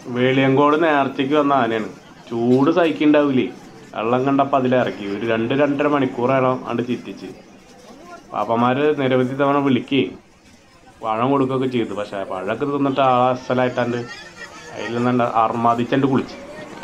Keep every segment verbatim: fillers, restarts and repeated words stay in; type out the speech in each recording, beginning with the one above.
വേളിയങ്കോട് നേർച്ചയ്ക്ക് വന്ന ആനയാണ്. ചൂട് സഹിക്കുന്നുണ്ടാവില്ലേ. വെള്ളം കണ്ടപ്പോൾ അതിലിറക്കി ഒരു രണ്ട് രണ്ടര മണിക്കൂറാണ് അണ്ട് ചിറ്റിച്ച്. പാപ്പന്മാർ നിരവധി തവണ വിളിക്കുകയും പഴം കൊടുക്കുകയൊക്കെ ചെയ്തു. പക്ഷേ പഴമൊക്കെ തിന്നിട്ട് ആ അസലായിട്ടാണ്ട് അതിൽ നിന്നുണ്ട് അർമാദിച്ചണ്ട് കുളിച്ച്.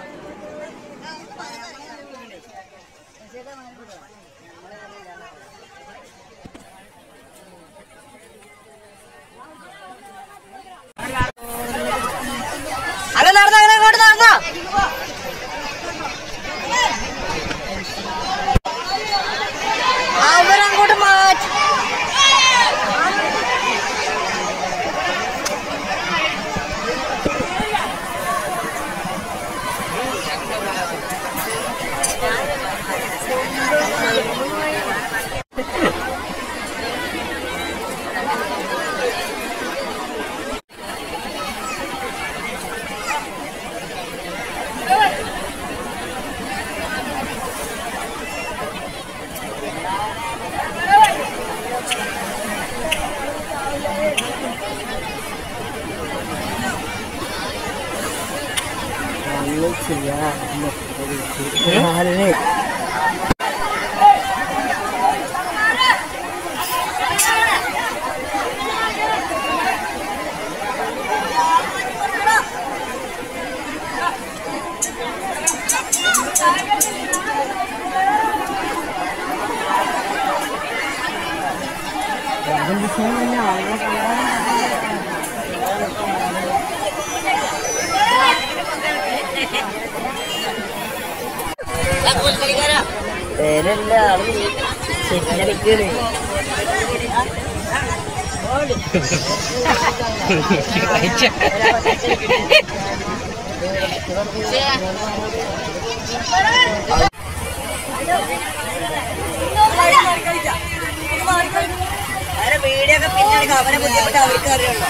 വീഡിയോ പിന്നെ അവനെ ബുദ്ധിമുട്ട് അവർക്ക് അറിയുള്ളൂ.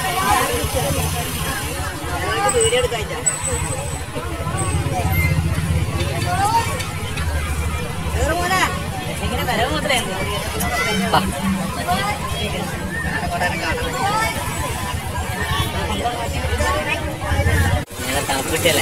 വീഡിയോ എടുക്കാൻ ഇങ്ങനെ വരവ് മുതലേ തണുപ്പ് കിട്ടിയല്ലേ.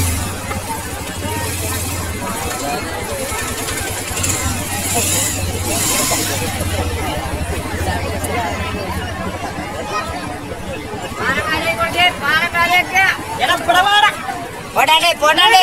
പോടാണ്ടേ പോടാണ്ടേ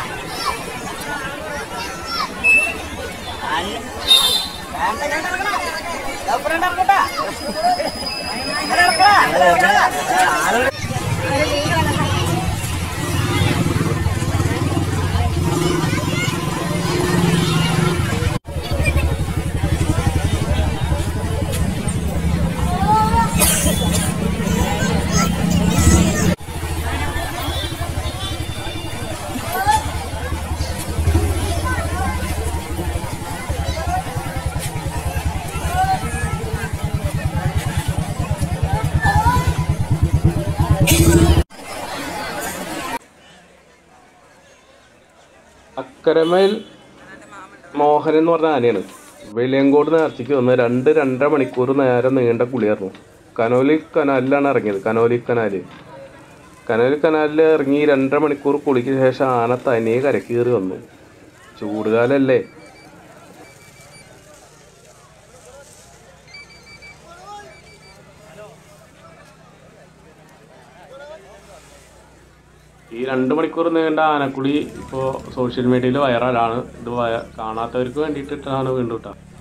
അക്കരമേൽ മോഹൻ എന്ന് പറഞ്ഞ ആനയാണ്. വെളിയങ്കോട് നേർച്ചയ്ക്ക് വന്ന് രണ്ട് രണ്ടര മണിക്കൂർ നേരം നീണ്ട കുളിയായിരുന്നു. കനോലി കനാലിലാണ് ഇറങ്ങിയത്. കനോലി കനാല് കനോലി കനാലിൽ ഇറങ്ങി രണ്ടര മണിക്കൂർ കുളിക്ക് ശേഷം ആന തനിയെ കരക്ക് കയറി വന്നു. ചൂടുകാലല്ലേ. ഈ രണ്ട് മണിക്കൂർ നീണ്ട ആനക്കുടി ഇപ്പോൾ സോഷ്യൽ മീഡിയയിൽ വൈറലാണ്. ഇത് കാണാത്തവർക്ക് വേണ്ടിയിട്ടാണ് വീണ്ടും ഇട്ടത്.